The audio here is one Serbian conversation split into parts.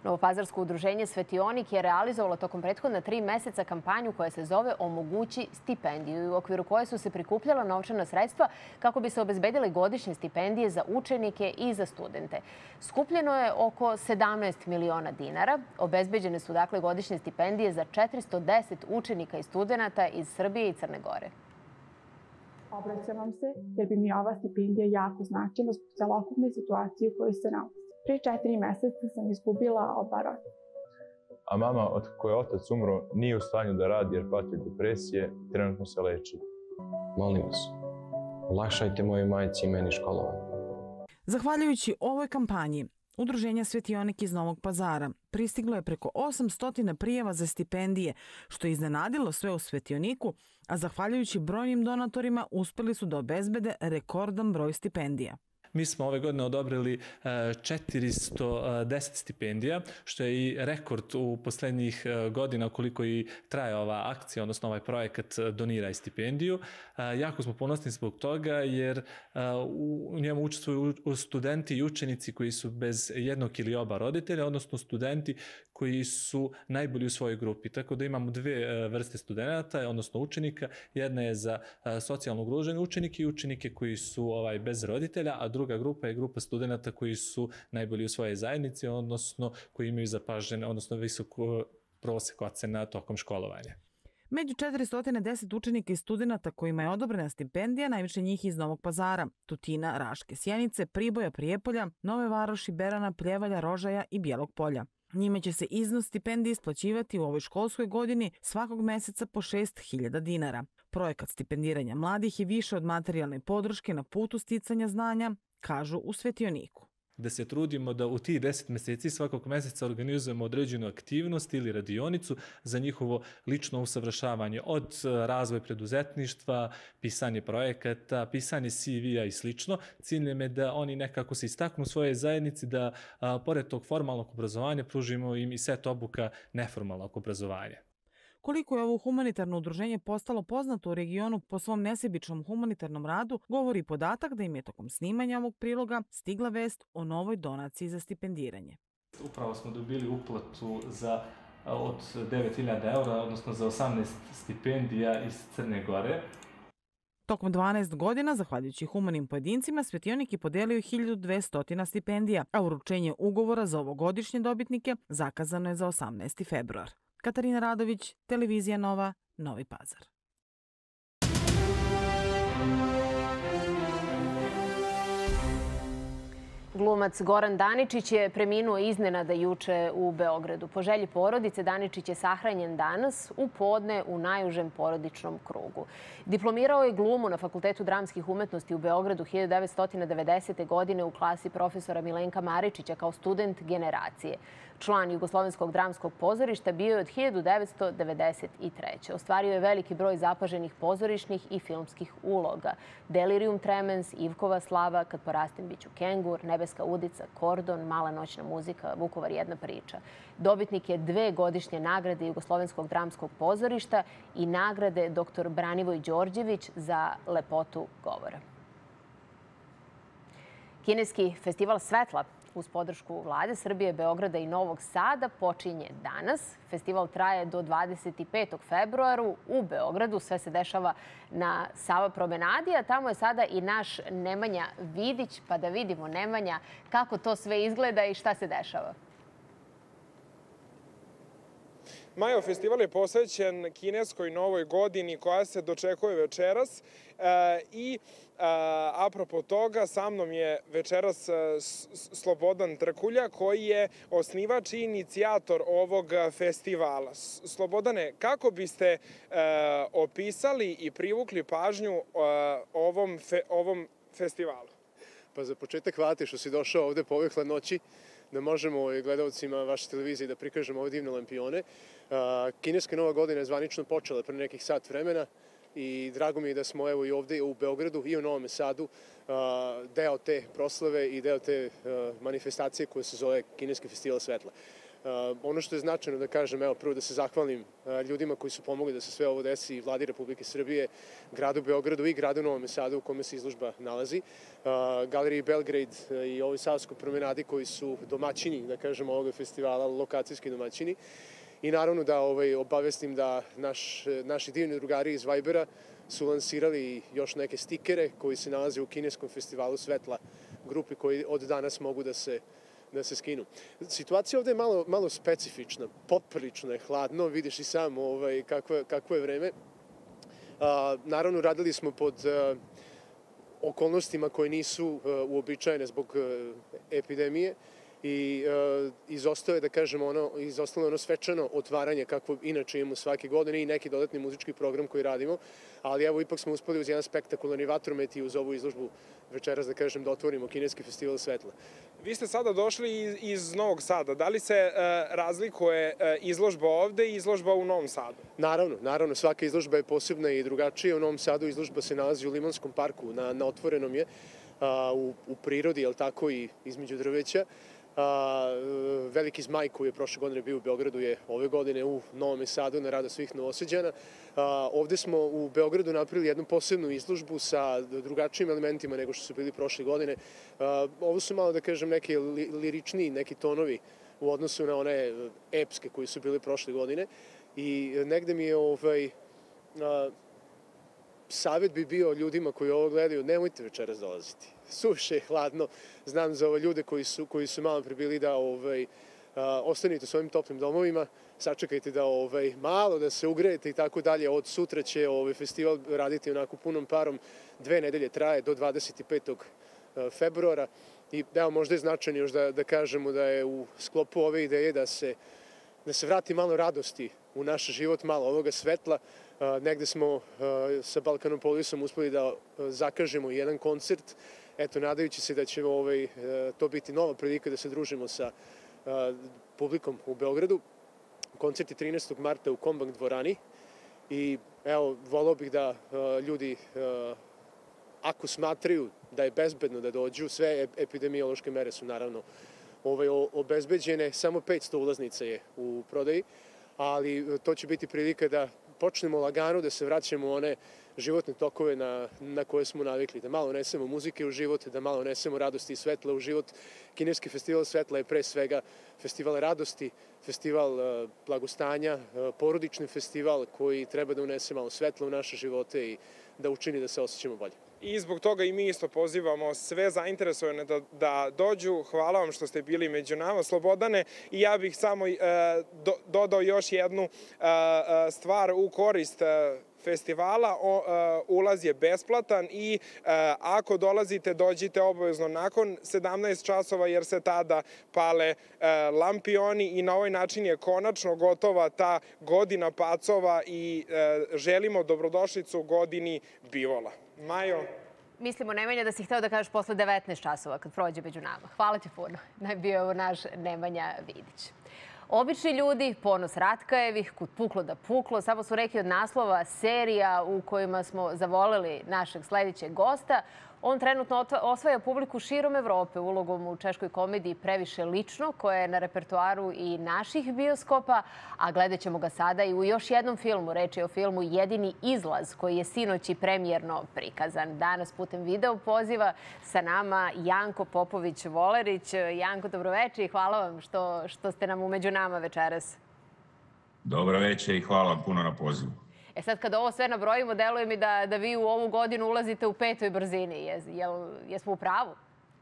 Novopazarsko udruženje Svetionik je realizovalo tokom prethodna 3 meseca kampanju koja se zove Omogući stipendiju, u okviru koje su se prikupljala novčana sredstva kako bi se obezbedile godišnje stipendije za učenike i za studente. Skupljeno je oko 17 miliona dinara. Obezbeđene su dakle godišnje stipendije za 410 učenika i studenata iz Srbije i Crne Gore. Obraćam se jer bi mi ova stipendija jako značila zbog celokupne situacije u kojoj se nalazi. Pre 4 meseca sam izgubila oba roditelja. A mama, od koje otac umro, nije u stanju da radi jer pati od depresije, trenutno se leči. Molim vas, olakšajte mojoj majci i meni školovanje. Zahvaljujući ovoj kampanji, Udruženja Svetionik iz Novog Pazara pristiglo je preko 800 prijava za stipendije, što je iznenadilo sve u Svetioniku, a zahvaljujući brojnim donatorima uspeli su da obezbede rekordan broj stipendija. Mi smo ove godine odobrili 410 stipendija, što je i rekord u poslednjih godina koliko i traje ova akcija, odnosno ovaj projekat Doniraj stipendiju. Jako smo ponosni zbog toga jer u njemu učestvuju studenti i učenici koji su bez jednog ili oba roditelja, odnosno studenti koji su najbolji u svojoj grupi. Tako da imamo dve vrste studenta, odnosno učenika. Jedna je za socijalno ugrožene učenike i učenike koji su bez roditelja, a druga grupa je grupa studenta koji su najbolji u svojoj zajednici, odnosno koji imaju zapažene, odnosno visok prosek ocena tokom školovanja. Među 410 učenika i studenta kojima je odobrena stipendija, najviše njih iz Novog Pazara, Tutina, Raške, Sjenice, Priboja, Prijepolja, Nove Varoši, Berana, Pljevalja, Rožaja i Bijelog Polja. Njime će se iznos stipendije isplaćivati u ovoj školskoj godini svakog meseca po 6.000 dinara. Projekat stipendiranja mladih je više od materijalne podrške na putu sticanja znanja, kažu u Svetioniku. Da se trudimo da u tih 10 meseci svakog meseca organizujemo određenu aktivnost ili radionicu za njihovo lično usavršavanje, od razvoja preduzetništva, pisanje projekata, pisanje CV-a i slično. Cilj je da oni nekako se istaknu u svojoj zajednici, da pored tog formalnog obrazovanja pružimo im i set obuka neformalnog obrazovanja. Koliko je ovo humanitarno udruženje postalo poznato u regionu po svom nesebičnom humanitarnom radu, govori podatak da im je tokom snimanja ovog priloga stigla vest o novoj donaciji za stipendiranje. Upravo smo dobili uplatu od 9.000 eura, odnosno za 18 stipendija iz Crne Gore. Tokom 12 godina, zahvaljujući humanim pojedincima, Svetionik je podelio 1200 stipendija, a uručenje ugovora za ovogodišnje dobitnike zakazano je za 18. februar. Katarina Radović, Televizija Nova, Novi Pazar. Glumac Goran Daničić je preminuo iznenada juče u Beogradu. Po želji porodice, Daničić je sahranjen danas u podne u najužem porodičnom krugu. Diplomirao je glumu na Fakultetu dramskih umetnosti u Beogradu 1990. godine u klasi profesora Milenka Maričića kao student generacije. Član Jugoslovenskog dramskog pozorišta bio je od 1993. Ostvario je veliki broj zapaženih pozorišnih i filmskih uloga. Delirium tremens, Ivkova slava, Kad porastem biću kengur, Nebeska udica, Kordon, Mala noćna muzika, Vukovar jedna priča. Dobitnik je 2 godišnje nagrade Jugoslovenskog dramskog pozorišta i nagrade dr. Branivoj Đorđević za lepotu govora. Kineski festival svetla uz podršku Vlade Srbije, Beograda i Novog Sada počinje danas. Festival traje do 25. februaru u Beogradu. Sve se dešava na Sava promenadi, a tamo je sada i naš Nemanja Vidić. Pa da vidimo, Nemanja, kako to sve izgleda i šta se dešava. Majo, festival je posvećen kineskoj novoj godini koja se dočekuje večeras i apropo toga sa mnom je večeras Slobodan Trkulja koji je osnivač i inicijator ovog festivala. Slobodane, kako biste opisali i privukli pažnju ovom festivalu? Pa za početak hvala ti što si došao ovde po ove hladnoći, da možemo gledalcima vaše televizije da prikažemo ove divne lampione. Kineska nova godina je zvanično počela pre nekih sat vremena i drago mi je da smo evo i ovde u Beogradu i u Novom Sadu deo te proslave i deo te manifestacije koja se zove Kineski festival svetla. Ono što je značajno da kažem, evo prvo da se zahvalim ljudima koji su pomogli da se sve ovo desi, Vladi Republike Srbije, gradu Beogradu i gradu Novom Sadu u kome se izložba nalazi, Galeriji Belgrade i ovoj Savskoj promenadi koji su domaćini, da kažem, ovoga festivala, lokacijski domaćini. I naravno da obavestim da naši divni drugari iz Vibera su lansirali još neke stikere koji se nalaze u kineskom festivalu Svetla grupi koji od danas mogu da se skinu. Situacija ovde je malo specifična, poprilično je hladno, vidiš i sam kakvo je vreme. Naravno, radili smo pod okolnostima koje nisu uobičajene zbog epidemije i izostalo je, da kažem, ono svečano otvaranje kakvo inače imamo svake godine i neki dodatni muzički program koji radimo, ali evo ipak smo uspeli uz jedan spektakularni vatromet i uz ovu izložbu večeras, da kažem, da otvorimo Kineski festival Svetla. Vi ste sada došli iz Novog Sada. Da li se razlikuje izložba ovde i izložba u Novom Sadu? Naravno, svaka izložba je posebna i drugačija. U Novom Sadu izložba se nalazi u Limanskom parku, na otvorenom je, u prirodi, jel tako, i između drveća. Veliki zmaj koji je prošle godine bio u Beogradu je ove godine u Novom Sadu na radost svih Novosađana. Ovde smo u Beogradu napravili jednu posebnu izložbu sa drugačijim elementima nego što su bili prošle godine. Ovo su malo, da kažem, neki liričniji, neki tonovi u odnosu na one epske koji su bili prošle godine. I negde mi je savjet bi bio ljudima koji ovo gledaju, nemojte večeras dolaziti. Suše je, hladno. Znam za ove ljude koji su malo pre bili da ostanite u svojim toplim domovima, sačekajte da malo da se ugrejete i tako dalje. Od sutra će festival raditi onako punom parom. 2 nedelje traje do 25. februara. I evo, možda je značajno još da kažemo da je u sklopu ove ideje da se vrati malo radosti u naš život, malo ovoga svetla. Negde smo sa Balkanopolisom uspeli da zakažemo jedan koncert, eto, nadajući se da će to biti nova prilika da se družimo sa publikom u Beogradu. Koncert je 13. marta u Kombank dvorani i evo, volao bih da ljudi, ako smatraju da je bezbedno da dođu, sve epidemiološke mere su naravno obezbeđene, samo 500 ulaznica je u prodaji, ali to će biti prilika da počnemo lagano da se vraćamo u one životne tokove na koje smo navikli, da malo nesemo muzike u život, da malo nesemo radosti i svetla u život. Kineski festival Svetla je pre svega festival radosti, festival blagostanja, porodični festival koji treba da unese malo svetla u naše živote i da učini da se osjećamo bolje. I zbog toga i mi isto pozivamo sve zainteresovane da dođu. Hvala vam što ste bili među nama, Slobodane. I ja bih samo dodao još jednu stvar u korist festivala. Ulaz je besplatan i ako dolazite, dođite obavezno nakon 17 časova jer se tada pale lampioni i na ovaj način je konačno gotova ta godina pacova i želimo dobrodošlicu godini bivola. Majo? Mislimo, Nemanja, da si hteo da kažeš posle 19 časova kad prođe među nama. Hvala ti puno. Bio je ovo naš Nemanja Vidić. Obični ljudi, ponos Ratkajevih, kud puklo da puklo, samo su neki od naslova serija u kojima smo zavoleli našeg sledećeg gosta. On trenutno osvaja publiku širom Evrope ulogom u češkoj komediji Previše lično, koja je na repertoaru i naših bioskopa, a gledat ćemo ga sada i u još jednom filmu. Reč je o filmu Jedini izlaz, koji je sinoć i premijerno prikazan. Danas putem video poziva sa nama Janko Popović-Volerić. Janko, dobroveče i hvala vam što ste nam umeđu nama večeras. Dobroveče i hvala vam puno na pozivu. Sad kada ovo sve nabrojimo, deluje mi da vi u ovu godinu ulazite u 5. brzini. Jesmo u pravu?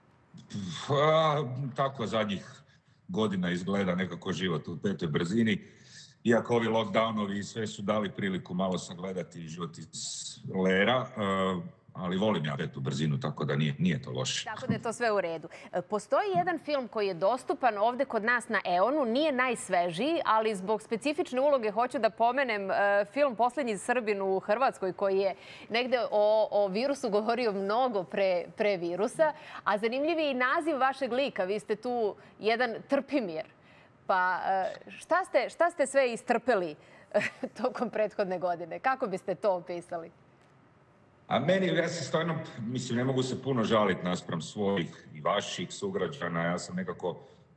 Tako zadnjih godina izgleda nekako život u 5. brzini. Iako ovi lockdownovi sve su dali priliku malo sagledati život iz lera, ali volim ja 5. brzinu, tako da nije to loše. Tako da je to sve u redu. Postoji jedan film koji je dostupan ovde kod nas na EON-u, nije najsvežiji, ali zbog specifične uloge hoću da pomenem film Poslednji Srbin u Hrvatskoj, koji je negde o virusu govorio mnogo pre virusa, a zanimljiv je i naziv vašeg lika. Vi ste tu jedan Trpimir. Pa šta ste sve istrpeli tokom prethodne godine? Kako biste to opisali? A ja se stvarno, mislim, ne mogu se puno žaliti naspram svojih i vaših sugrađana. Ja sam nekako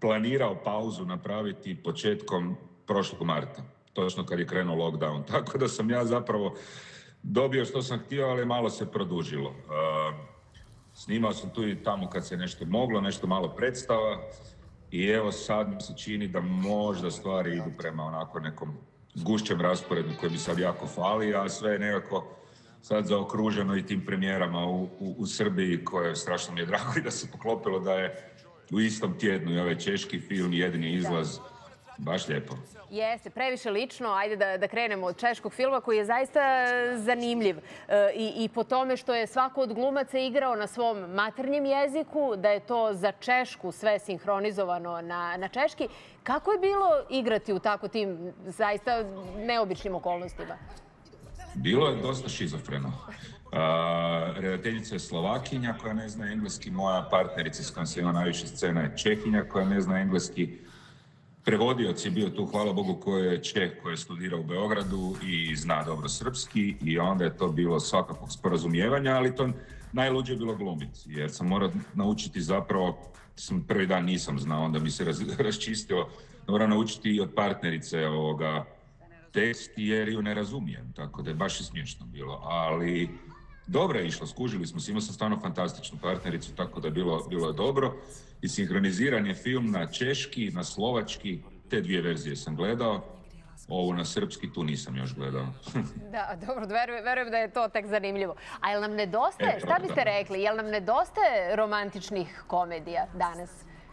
planirao pauzu napraviti početkom prošlog marta, točno kad je krenuo lockdown. Tako da sam ja zapravo dobio što sam htio, ali malo se produžilo. Snimao sam tu i tamo kad se nešto moglo, nešto malo predstava i evo sad mi se čini da možda stvari idu prema onako nekom gušćem rasporedu koji mi sad jako fali, a sve je nekako sad zaokruženo i tim premijerama u Srbiji, koje strašno mi je drago i da se poklopilo da je u istom tjednu i ovaj češki film Jedini izlaz. Baš lijepo. Jeste, previše lično. Ajde da krenemo od češkog filma koji je zaista zanimljiv. I po tome što je svako od glumaca igrao na svom maternjem jeziku, da je to za Češku sve sinhronizovano na češki. Kako je bilo igrati u tako tim zaista neobičnim okolnostima? Bilo je dosta šizofreno. Redateljica je Slovakinja koja ne zna engleski, moja partnerica s kojom se ima najviše scena je Čehinja koja ne zna engleski. Prevodioc je bio tu, hvala Bogu, koji je Čeh, koji je studirao u Beogradu i zna dobro srpski i onda je to bilo svakakvog sporazumijevanja, ali to najluđe je bilo glumiti, jer sam morao naučiti zapravo, prvi dan nisam znao, onda mi se raščistilo, moram naučiti i od partnerice tekst jer ju ne razumijem, tako da je baš i smiješno bilo, ali dobro je išlo, skužili smo se, imao sam stvarno fantastičnu partnericu, tako da je bilo dobro. I sinhroniziran je film na češki, na slovački, te dvije verzije sam gledao, ovu na srpski tu nisam još gledao. Da, dobro, verujem da je to tek zanimljivo. A jel nam nedostaje, šta biste rekli, jel nam nedostaje romantičnih komedija danas?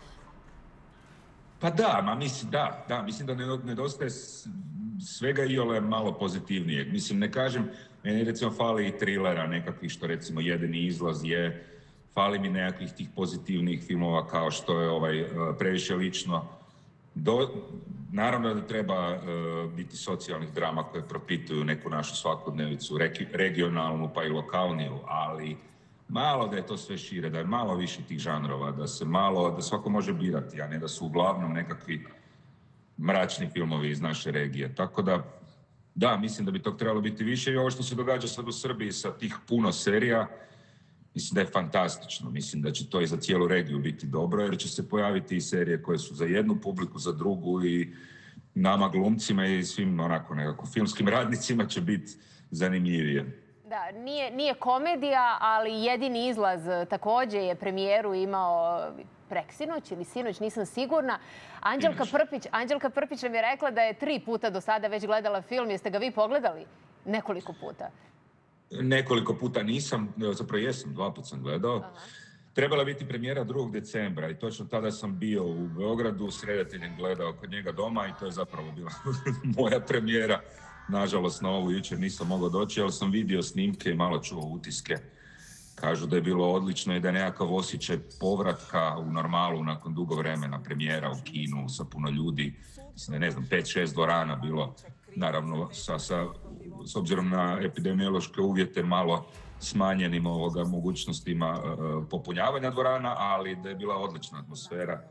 Pa da, mislim da nedostaje svega iole malo pozitivnijeg. Mislim, ne kažem, meni recimo fali i trilera nekakvih što recimo Jedini izlaz je, fali mi nekakvih tih pozitivnih filmova kao što je Previše lično. Naravno da treba biti socijalnih drama koje propituju neku našu svakodnevicu, regionalnu pa i lokalniju, ali malo da je to sve šire, da je malo više tih žanrova, da svako može birati, a ne da su uglavnom nekakvi mračni filmovi iz naše regije. Tako da, mislim da bi tog trebalo biti više i ovo što se događa sad u Srbiji sa tih puno serija, mislim da je fantastično. Mislim da će to i za cijelu regiju biti dobro, jer će se pojaviti i serije koje su za jednu publiku, za drugu i nama glumcima i svim onako nekako filmskim radnicima će biti zanimljivije. Da, nije komedija, ali Jedini izlaz također je premijeru imao preksinoć ili sinoć, nisam sigurna. Anđelka Prpić nam je rekla da je 3 puta do sada već gledala film. Jeste ga vi pogledali? Nekoliko puta. Nekoliko puta nisam, zapravo jesam, 2 puta sam gledao. Aha. Trebala biti premijera 2. decembra i točno tada sam bio u Beogradu s redateljem gledao kod njega doma i to je zapravo bila moja premijera. Nažalost, na ovu jučer nisam mogao doći, ali sam vidio snimke i malo čuo utiske. Kažu da je bilo odlično i da je nekakav osjećaj povratka u normalu nakon dugo vremena, premijera u kinu sa puno ljudi. Mislim da je, ne znam, 5-6 dvorana bilo, naravno s obzirom na epidemiološke uvjete malo smanjenim mogućnostima popunjavanja dvorana, ali da je bila odlična atmosfera.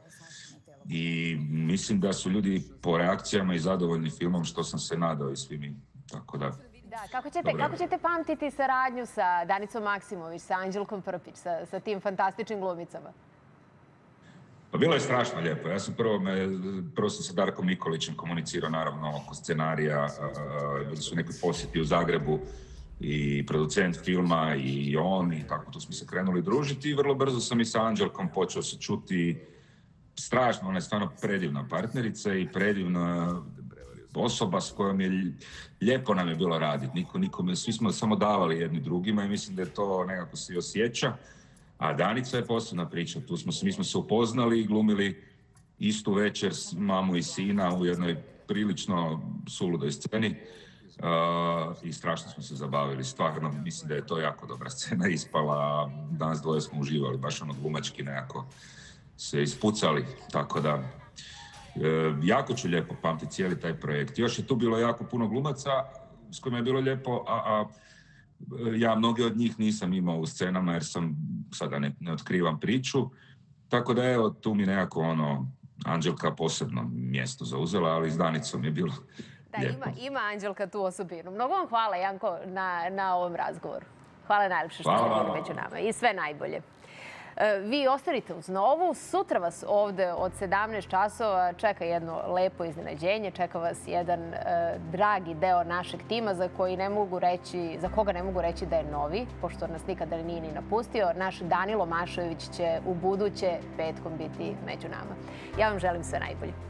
I mislim da su ljudi po reakcijama i zadovoljni filmom, što sam se nadao i svi mi. Tako da... Da, kako ćete pamtiti saradnju sa Danicom Maksimović, sa Anđelkom Prpić, sa tim fantastičnim glumicama? Pa bilo je strašno lijepo. Ja sam prvo sam sa Darkom Nikolićem komunicirao naravno oko scenarija. Bili su neki posjeti u Zagrebu i producent filma i on i tako tu smo se krenuli družiti i vrlo brzo sam i sa Anđelkom počeo se čuti strašno. Ona je stvarno predivna partnerica i predivna osoba s kojom je lijepo nam je bilo raditi. Nikome, svi smo samo davali jedni drugima i mislim da je to nekako se i osjeća. A Danica je posebna priča. Mi smo se upoznali i glumili istu večer s mamu i sina u jednoj prilično suludoj sceni i strašno smo se zabavili. Stvarno, mislim da je to jako dobra scena ispala. Danas dvoje smo uživali, baš glumački nekako se ispucali, tako da jako ću lijepo pamtiti cijeli taj projekt. Još je tu bilo jako puno glumaca s kojima je bilo lijepo, a ja mnoge od njih nisam imao u scenama jer sam, sada ne otkrivam priču, tako da evo tu mi nekako Anđelka posebno mjesto zauzela, ali s Danicom je bilo lijepo. Da, ima Anđelka tu osobinu. Mnogo vam hvala, Janko, na ovom razgovoru. Hvala najljepše što ste bili među nama i sve najbolje. Vi ostanite uz Novu. Sutra vas ovde od 17 časova čeka jedno lepo iznenađenje. Čeka vas jedan dragi deo našeg tima za koga ne mogu reći da je novi, pošto nas nikada nije ni napustio. Naš Danilo Mašović će u buduće petkom biti među nama. Ja vam želim sve najbolje.